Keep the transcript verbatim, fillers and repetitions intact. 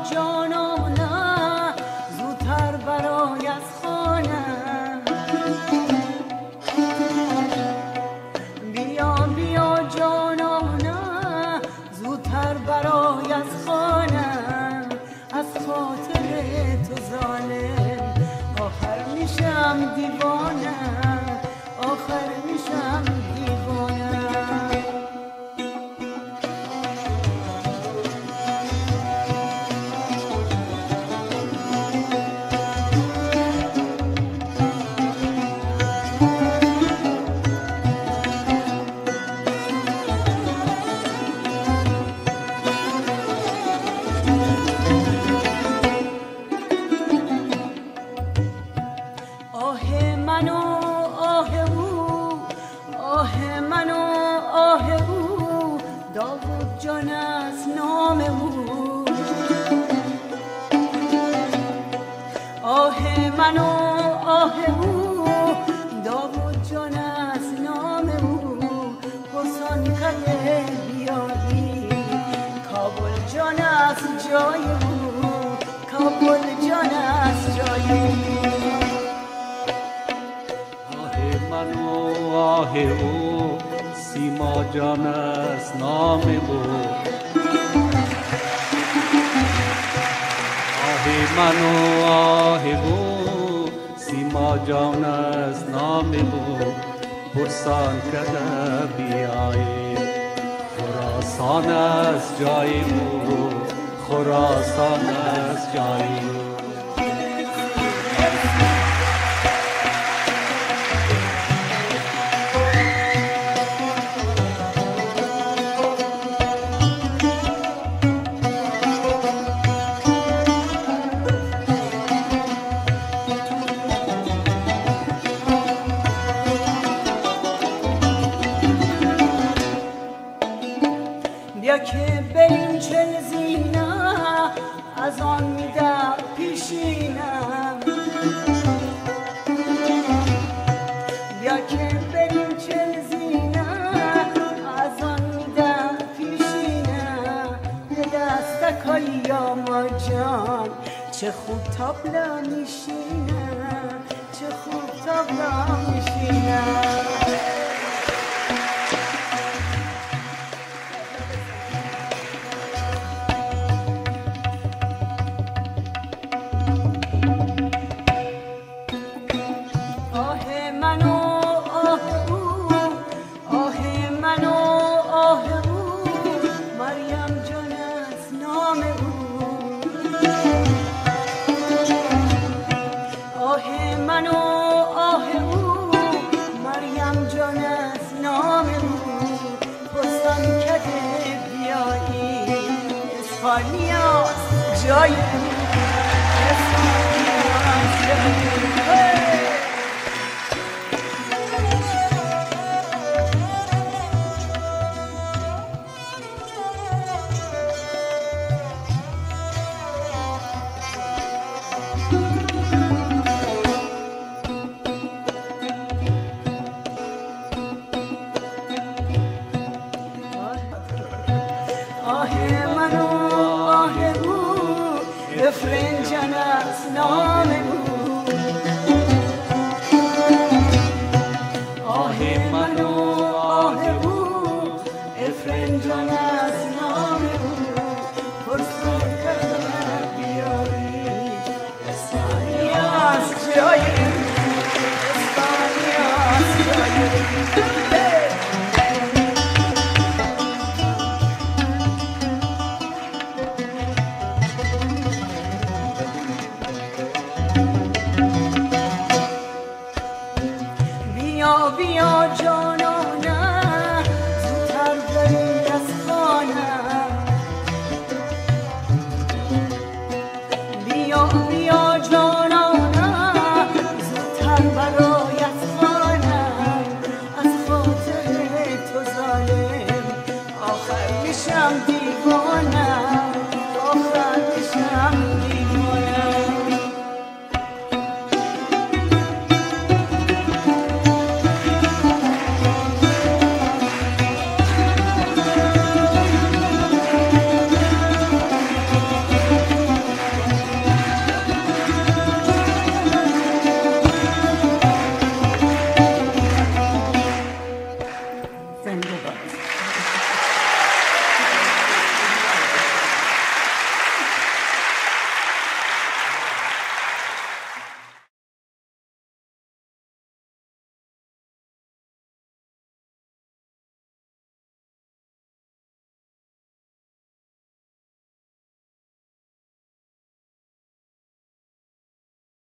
جانانم زودتر برای از خانم. بیا بیا جانانم زودتر برای از خانم. از خاطر تو ظالم آخر میشم دیوانه، آخر میشم دیوانه. داوود جان است نام او، آه من و آه او. داوود جان است نام او، پرسان کده بیایی. کابل جان است جای او، کابل جان است جای او. آه من و آه او، سیما جان است نام او. آه من و آه او، سیما جان است نام او. پرسان کده بیایی. خراسان است جای او، خراسان است جای او. بیا که بریم چل زینه از آن میده پیشینم. بیا که بریم چل زینه از آن میده پیشینم. به دستکای یا ما جان چه خوب تابلا میشینم، چه خوب تابلا میشینم. اسپانیاست جای او، اسپانیاست جای او. افرین جان است نام او، آه من و آه او. افرین جان است نام او، پرسان کده بیایی. اسپانیاست جای او، اسپانیاست جای او. بیا جانانم زودتر بریم از خانم. بیا بیا جانانم زودتر برای از خانم. از خاطر تو ظالم آخر میشم دیوانم،